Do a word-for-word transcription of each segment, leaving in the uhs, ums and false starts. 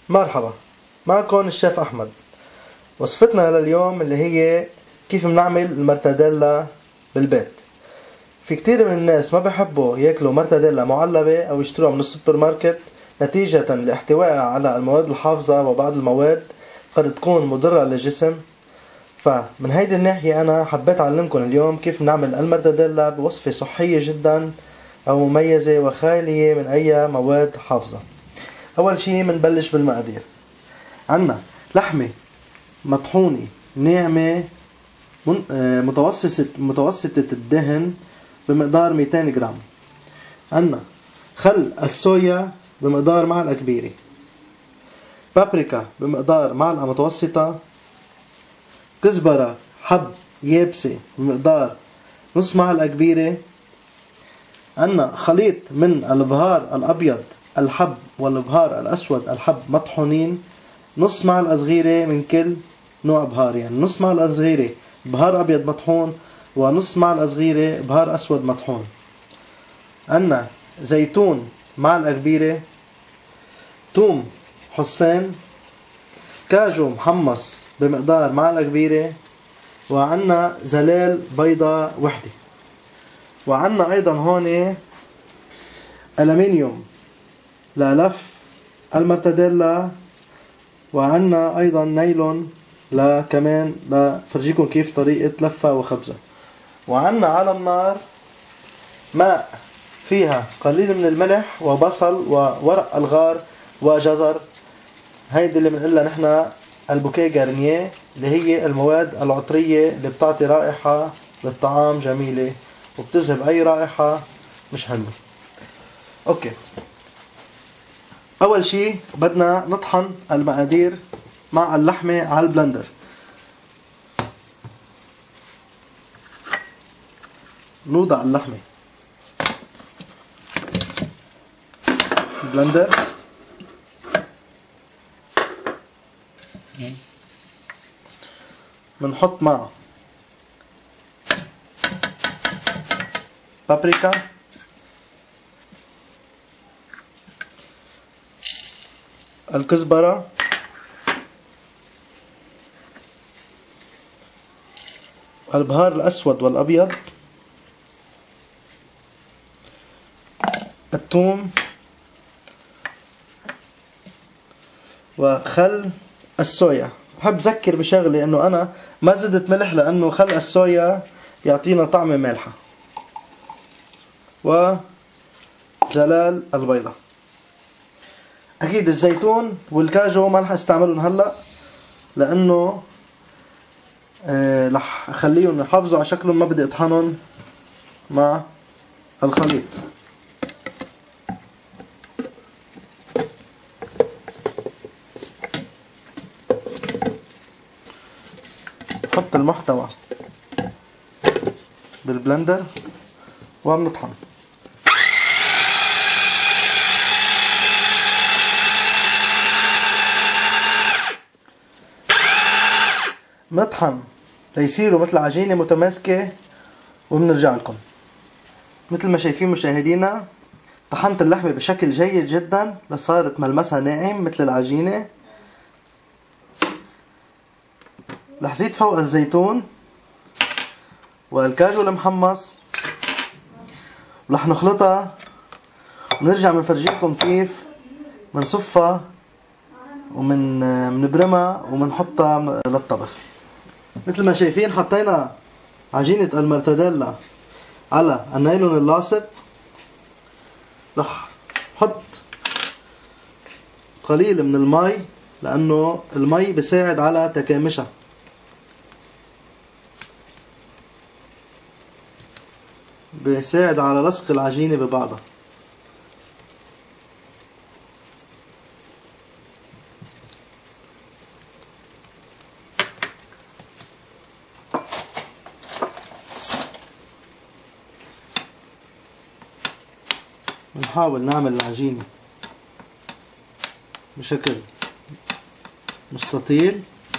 مرحبا، معكم الشيف أحمد. وصفتنا لليوم اللي هي كيف بنعمل المرتديلا بالبيت. في كتير من الناس ما بحبوا ياكلوا مرتديلا معلبة أو يشتروها من السوبر ماركت نتيجة لاحتوائها على المواد الحافظة وبعض المواد قد تكون مضرة للجسم. فمن هيدي الناحية أنا حبيت أعلمكم اليوم كيف نعمل المرتديلا بوصفة صحية جدا أو مميزة وخالية من أي مواد حافظة. أول شي منبلش بالمقادير. عنا لحمة مطحونة ناعمة متوسطة متوسطة الدهن بمقدار مئتين جرام. عنا خل الصويا بمقدار معلقة كبيرة، بابريكا بمقدار معلقة متوسطة، كزبرة حب يابسة بمقدار نص معلقة كبيرة. عنا خليط من البهار الأبيض الحب والبهار الأسود الحب مطحونين، نص معلقة صغيرة من كل نوع بهار، يعني نص معلقة صغيرة بهار أبيض مطحون ونص معلقة صغيرة بهار أسود مطحون. عنا زيتون معلقة كبيرة، توم حصين، كاجو محمص بمقدار معلقة كبيرة، وعنا زلال بيضة وحدة. وعنا أيضا هون ألمنيوم للف المرتديلا، وعنا أيضا نايلون لا كمان لفرجيكم كيف طريقة لفة وخبزة. وعنا على النار ماء فيها قليل من الملح وبصل وورق الغار وجزر، هيدي اللي بنقلها نحنا البوكيه جارنيه، اللي هي المواد العطرية اللي بتعطي رائحة للطعام جميلة وبتذهب أي رائحة مش حلوة. أوكي، أول شي بدنا نطحن المقادير مع اللحمة على البلندر. نوضع اللحمة بلندر، بنحط معه بابريكا، الكزبرة، البهار الأسود والأبيض، الثوم، وخل الصويا. بحب ذكر بشغلة انه انا ما زدت ملح لانه خل الصويا يعطينا طعمة مالحة، وزلال البيضة. اكيد الزيتون والكاجو ما رح استعملهم هلا لانه آه رح اخليهم يحافظوا على شكلهم، ما بدي اطحنهم مع الخليط. نحط المحتوى بالبلندر وبنطحن. بنطحن ليصيروا مثل عجينة متماسكة وبنرجع لكم. مثل ما شايفين مشاهدينا، طحنت اللحمة بشكل جيد جدا لصارت ملمسها ناعم مثل العجينة. رح زيد فوق الزيتون والكاجو المحمص ورح نخلطها ونرجع بنفرجيكم كيف بنصفها ومن بنبرمها وبنحطها للطبخ. مثل ما شايفين حطينا عجينة المرتديلا على النايلون اللاصق. رح نحط قليل من المي لأنه المي بيساعد على تكامشها. بيساعد على لصق العجينة ببعضها. بنحاول نعمل العجينة بشكل مستطيل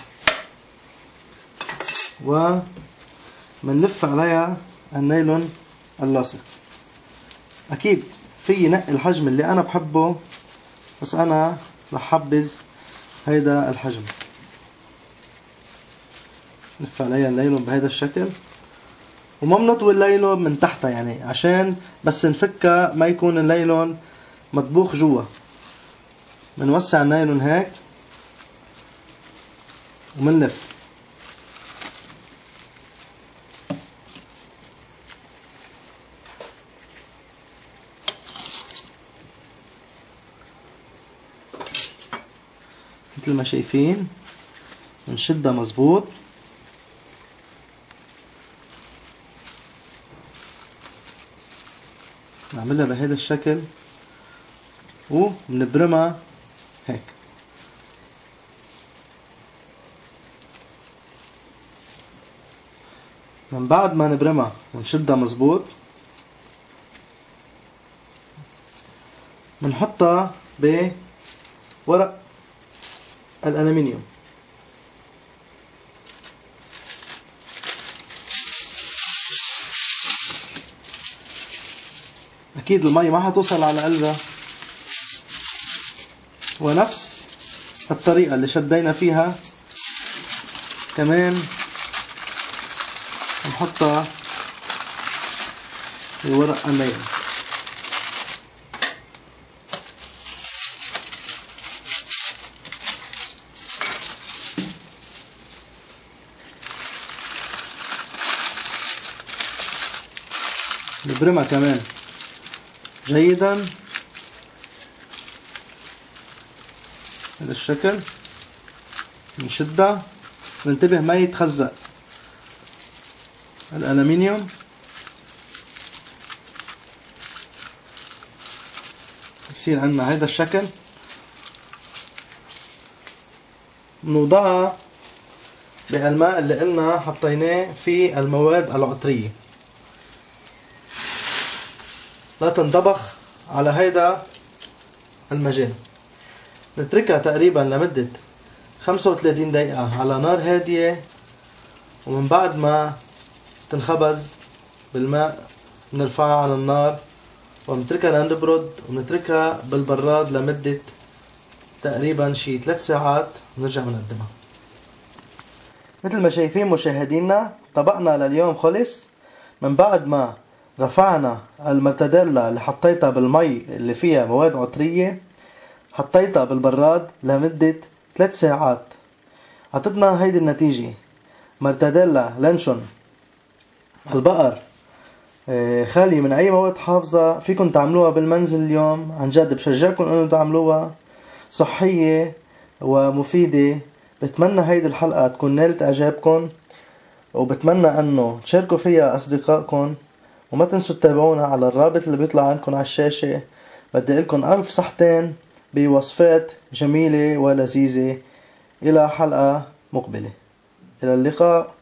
ومنلف عليها النايلون اللاصق. اكيد في نقي الحجم اللي انا بحبه، بس انا رح حبذ هيدا الحجم. نلف عليها الليلون بهيدا الشكل، وما بنطوي الليلون من تحتها يعني عشان بس نفكها ما يكون الليلون مطبوخ جوا. بنوسع النايلون هيك ومنلف. مثل ما شايفين بنشدها مظبوط. نعملها بهذا الشكل وبنبرمها هيك. من بعد ما نبرمها ونشدها مظبوط بنحطها بورق الألمنيوم. أكيد المي ما حتوصل على قلبها، ونفس الطريقة اللي شدينا فيها كمان نحطها في ورق النايلون. نبرمها كمان جيدا هذا الشكل. نشدها، ننتبه ما يتخزق الألمنيوم. يصير عندنا هذا الشكل. بنوضعها بالماء اللي قلنا حطيناه في المواد العطرية، لا تنطبخ على هيدا المجال. نتركها تقريبا لمدة خمسة وثلاثين دقيقة على نار هادية، ومن بعد ما تنخبز بالماء بنرفعها على النار وبنتركها لنبرد، وبنتركها بالبراد لمدة تقريبا شي ثلاث ساعات ونرجع بنقدمها. مثل ما شايفين مشاهدينا طبقنا لليوم خلص. من بعد ما رفعنا المرتديلا اللي حطيتها بالمي اللي فيها مواد عطرية، حطيتها بالبراد لمدة ثلاث ساعات، عطتنا هيدي النتيجة: مرتديلا لانشون البقر خالي من اي مواد حافظة. فيكن تعملوها بالمنزل اليوم، عن جد بشجعكم انه تعملوها، صحية ومفيدة. بتمنى هيدي الحلقة تكون نالت اعجابكم، وبتمنى انه تشاركوا فيها اصدقائكم، وما تنسوا تتابعونا على الرابط اللي بيطلع عندكم على الشاشة. بدي لكم الف صحتين بوصفات جميلة ولذيذة. الى حلقة مقبلة، الى اللقاء.